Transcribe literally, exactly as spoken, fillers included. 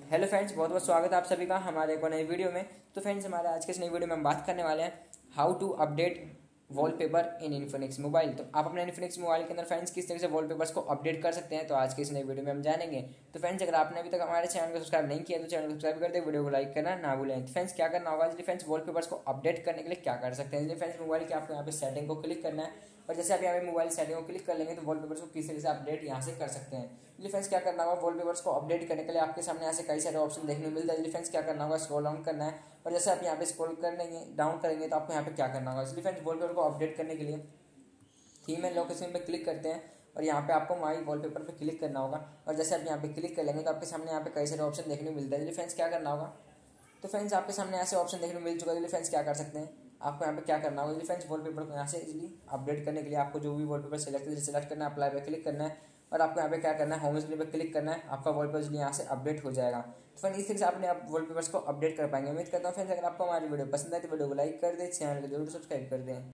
Hello friends, बहुत बहुत स्वागत है आप सभी का हमारे एक और नई वीडियो में। तो फ्रेंड्स, हमारे आज के इस नई वीडियो में हम बात करने वाले हैं how to update wallpaper in Infinix mobile. तो आप अपने इन्फिनिक्स मोबाइल के अंदर फ्रेंड्स किस तरह से वॉलपेपर्स को अपडेट कर सकते हैं, तो आज के इस नई वीडियो में हम जानेंगे। तो फ्रेंड्स, अगर आपने अभी तक हमारे चैनल को सब्सक्राइब नहीं किया तो चैनल को सब्सक्राइब कर दे, वीडियो को लाइक करना ना भूलें। तो फ्रेंड्स, क्या करना होगा इसलिए फ्रेंड्स वॉलपेपर्स को अपडेट करने के लिए क्या कर सकते हैं। इसलिए फ्रेंड्स, मोबाइल की आपको यहाँ पे सेटिंग को क्लिक करना है और जैसे आप यहाँ पे मोबाइल सेटिंग को क्लिक कर लेंगे तो वॉलपेपर्स को किस तरह से अपडेट यहाँ से कर सकते हैं। इसलिए फ्रेंड्स, क्या करना होगा, वॉलपेपर्स को अपडेट करने के लिए आपके सामने यहाँ से कई सारे ऑप्शन देखने को मिलता है। इसलिए फ्रेंड्स, क्या करना होगा, स्क्रॉल डाउन करना है और जैसे आप यहाँ पे स्क्रॉल कर लेंगे डाउन करेंगे तो आपको यहाँ पे क्या करना होगा। इसलिए फ्रेंड्स, वॉलपेपर को अपडेट करने के लिए थीम एंड लोकेशन पे क्लिक करते हैं और यहाँ पे आपको माई वॉलपेपर पे क्लिक करना होगा और जैसे आप यहाँ पे क्लिक कर लेंगे तो आपके सामने यहाँ पे कई सारे ऑप्शन देखने को मिलता है। इसलिए फ्रेंड्स, क्या करना होगा, तो फ्रेंड्स आपके सामने ऐसे ऑप्शन देखने को मिल चुका है। इसलिए फ्रेंड्स, क्या कर सकते हैं, आपको यहाँ पे क्या करना होगा, फ्रेंड्स वॉलपेपर को यहाँ से इजीली अपडेट करने के लिए आपको जो भी वॉलपेपर सेलेक्ट सेलेक्ट करना है, अप्लाई पे क्लिक करना है और आपको यहाँ पे क्या करना है, होम स्क्रीन पे क्लिक करना है, आपका वॉलपेपर यहाँ से अपडेट हो जाएगा। तो फ्रेंड्स, इस तरह से आपने आप वॉलपेपर्स को अपडेट कर पाएंगे। उम्मीद करता हूँ फ्रेंड्स, अगर आपको हमारी वीडियो पसंद आए तो वीडियो को लाइक कर दें, चैनल को जरूर सब्सक्राइब कर दें।